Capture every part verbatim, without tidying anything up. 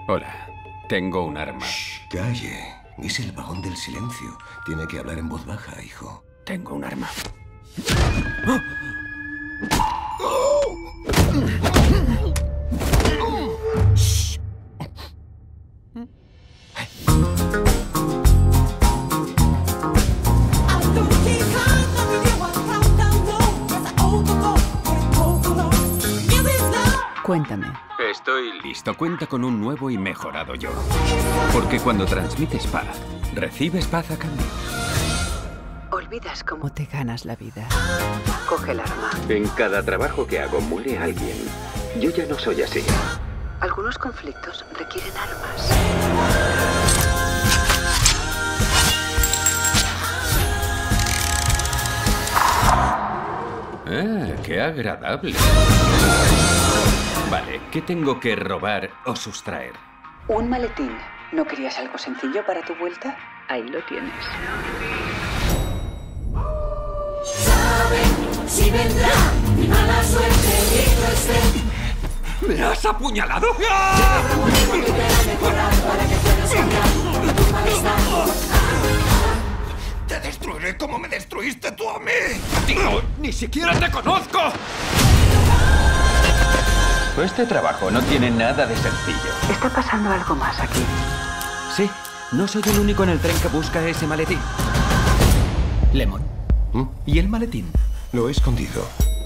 Hola, tengo un arma. Shh, calle. Es el vagón del silencio. Tiene que hablar en voz baja, hijo. Tengo un arma. Cuéntame. Estoy listo. Cuenta con un nuevo y mejorado yo. Porque cuando transmites paz, recibes paz a cambio. Olvidas cómo te ganas la vida. Coge el arma. En cada trabajo que hago muere alguien. Yo ya no soy así. Algunos conflictos requieren armas. Ah, qué agradable. Vale, ¿qué tengo que robar o sustraer? Un maletín. ¿No querías algo sencillo para tu vuelta? Ahí lo tienes. Si vendrá mi mala suerte, listo esté. ¿Me has apuñalado? ¡Te destruiré como me destruiste tú a mí! ¡Tío, ni siquiera te conozco! Este trabajo no tiene nada de sencillo. Está pasando algo más aquí. Sí, no soy el único en el tren que busca ese maletín. Lemon. ¿Mm? ¿Y el maletín? Lo he escondido.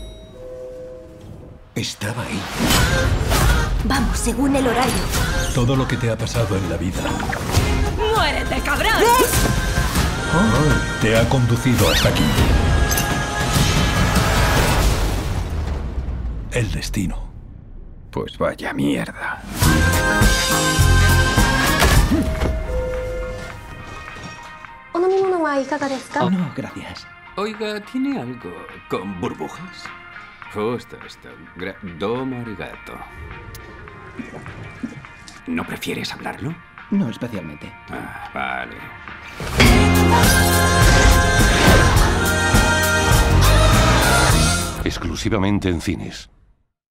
Estaba ahí. Vamos, según el horario. Todo lo que te ha pasado en la vida ¡Muérete, cabrón! te ha conducido hasta aquí. El destino. Pues vaya mierda. Oh, no, gracias. Oiga, ¿tiene algo con burbujas? Justo esto. Gra- Domo arigato. ¿No prefieres hablarlo? No especialmente. Ah, vale. Exclusivamente en cines.